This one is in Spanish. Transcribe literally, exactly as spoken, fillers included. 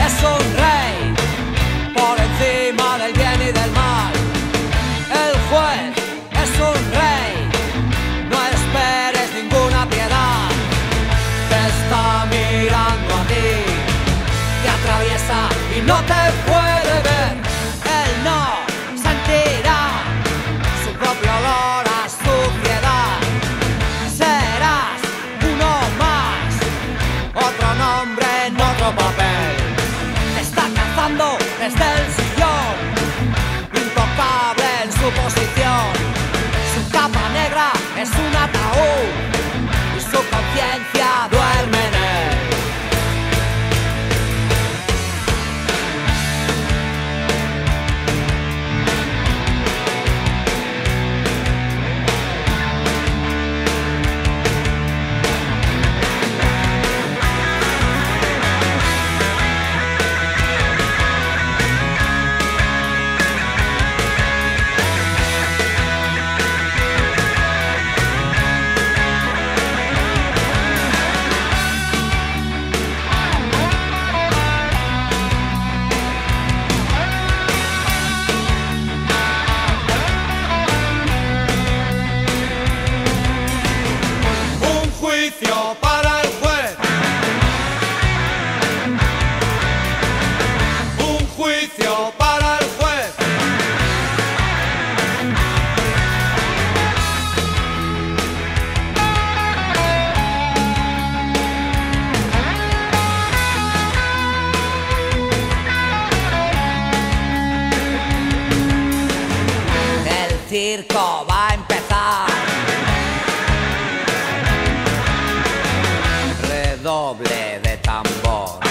es un rey por encima del bien y del mal. El juez es un rey, no esperes ninguna piedad. Te está mirando a ti, te atraviesa y no te puede ver. Él no sentirá su propio olor a suciedad. Serás uno más, otro nombre en otro papel. Te está cazando desde el sillón, intocable en su posición. Su capa negra es un ataúd y su conciencia duerme en él. Para el juez, un juicio para el juez. El circo va a empezar. Doble de tambor.